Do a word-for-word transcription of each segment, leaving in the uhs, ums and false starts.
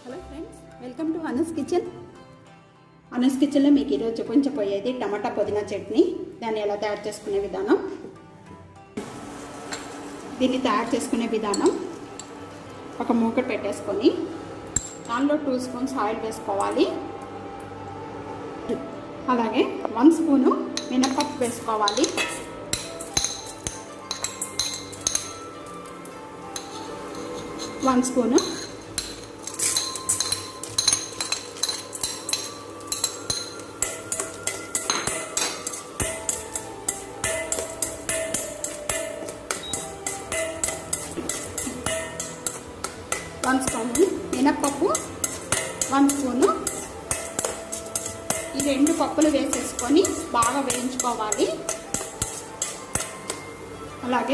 Hello friends, welcome to Anas kitchen. Anas కిచెన్లో మీకు ఈరోజు చూపించబోయేది టమాటా పుదీనా చట్నీ. దాన్ని ఎలా తయారు చేసుకునే విధానం. దీన్ని తయారు చేసుకునే విధానం, ఒక మూకుడు పెట్టేసుకొని దానిలో టూ స్పూన్స్ ఆయిల్ వేసుకోవాలి. అలాగే వన్ స్పూను మినపప్పు వేసుకోవాలి. వన్ స్పూను వన్ స్పూన్ మినప్పప్పు, వన్ స్పూను ఈ రెండు పప్పులు వేసేసుకొని బాగా వేయించుకోవాలి. అలాగే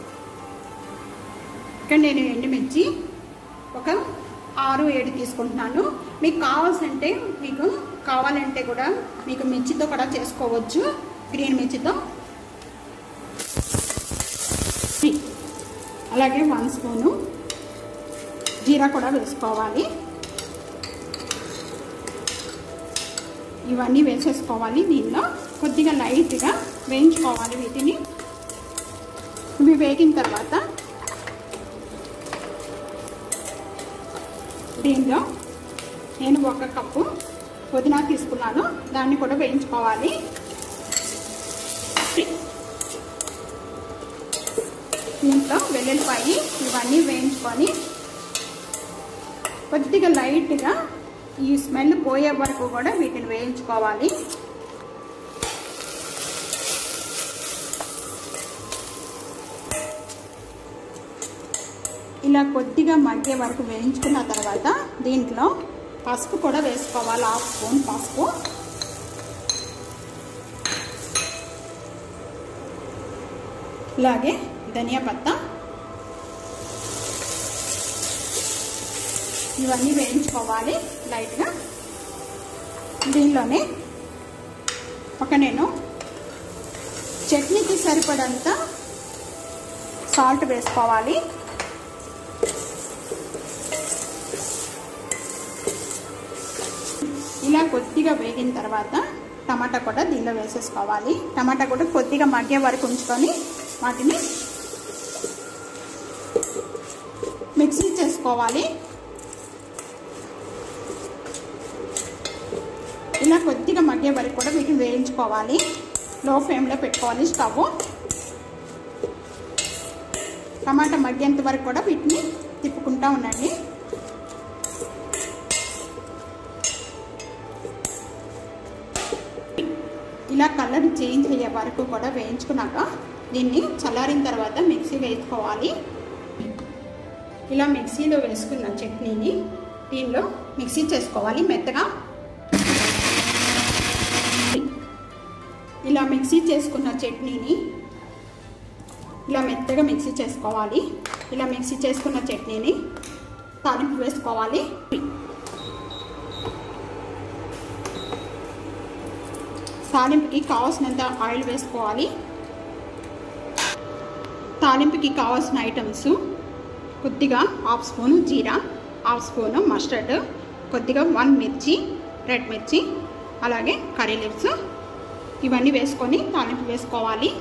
ఇక్కడ నేను ఎండుమిర్చి ఒక ఆరు ఏడు తీసుకుంటున్నాను. మీకు కావాల్సింటే మీకు కావాలంటే కూడా మీకు మిర్చితో కూడా చేసుకోవచ్చు, గ్రీన్ మిర్చితో. అలాగే వన్ స్పూను జీరా కూడా వేసుకోవాలి. ఇవన్నీ వేసేసుకోవాలి. దీనిలో కొద్దిగా లైట్గా వేయించుకోవాలి వీటిని. ఇవి వేగిన తర్వాత దీనిలో నేను ఒక కప్పు పుదీనా తీసుకున్నాను, దాన్ని కూడా వేయించుకోవాలి. దీంట్లో వెల్లుల్లిపాయి ఇవన్నీ వేయించుకొని కొద్దిగా లైట్గా ఈ స్మెల్ పోయే వరకు కూడా వీటిని వేయించుకోవాలి. ఇలా కొద్దిగా మగ్గే వరకు వేయించుకున్న తర్వాత దీంట్లో పసుపు కూడా వేసుకోవాలి. హాఫ్ స్పూన్ పసుపు, అలాగే ధనియా పత్తా, ఇవన్నీ వేయించుకోవాలి లైట్గా. దీనిలోనే ఒక నేను చట్నీకి సరిపడంత సాల్ట్ వేసుకోవాలి. ఇలా కొద్దిగా వేగిన తర్వాత టమాటా కూడా దీనిలో వేసేసుకోవాలి. టమాటా కూడా కొద్దిగా మగ్గే వరకు ఉంచుకొని వాటిని మిక్సీ చేసుకోవాలి. ఇలా కొద్దిగా మగ్గే వరకు కూడా వీటిని వేయించుకోవాలి. లో ఫ్లేమ్లో పెట్టుకోవాలి స్టవ్. టమాటా మగ్గేంత వరకు కూడా వీటిని తిప్పుకుంటూ ఉండండి. ఇలా కలర్ చేంజ్ అయ్యే వరకు కూడా వేయించుకున్నాక దీన్ని చల్లారిన తర్వాత మిక్సీ వేసుకోవాలి. ఇలా మిక్సీలో వేసుకున్న చట్నీని దీనిలో మిక్సీ చేసుకోవాలి మెత్తగా. ఇలా మిక్సీ చేసుకున్న చట్నీని ఇలా మెత్తగా మిక్సీ చేసుకోవాలి. ఇలా మిక్సీ చేసుకున్న చట్నీని తాలింపు వేసుకోవాలి. తాలింపుకి కావాల్సినంత ఆయిల్ వేసుకోవాలి. తాలింపుకి కావాల్సిన ఐటమ్స్ కొద్దిగా హాఫ్ స్పూను జీరా, హాఫ్ స్పూను మస్టర్డ్, కొద్దిగా వన్ మిర్చి, రెడ్ మిర్చి, అలాగే కర్రీ లీవ్స్, ఇవన్నీ వేసుకొని తాలింపు వేసుకోవాలి.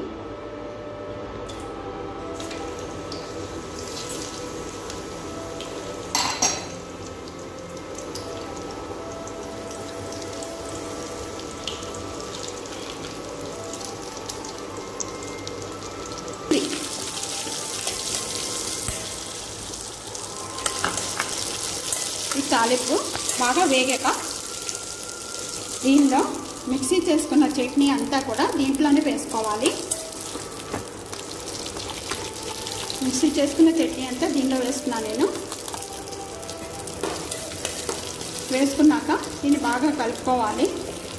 ఈ తాలింపు బాగా వేగాక దీనిలో మిక్సీ చేసుకున్న చట్నీ అంతా కూడా దీంట్లోనే వేసుకోవాలి. మిక్సీ చేసుకున్న చట్నీ అంతా దీనిలో వేస్తున్నాను నేను. వేసుకున్నాక దీన్ని బాగా కలుపుకోవాలి.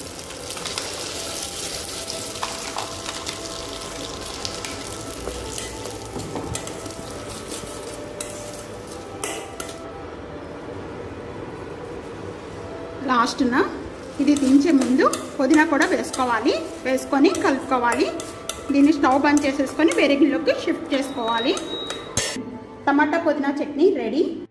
లాస్ట్న ఇది దించే ముందు పుదీనా కూడా వేసుకోవాలి. వేసుకొని కలుపుకోవాలి. దీన్ని స్టవ్ బంద్ చేసేసుకొని వేరే గిన్నెలోకి షిఫ్ట్ చేసుకోవాలి. టమాటా పుదీనా చట్నీ రెడీ.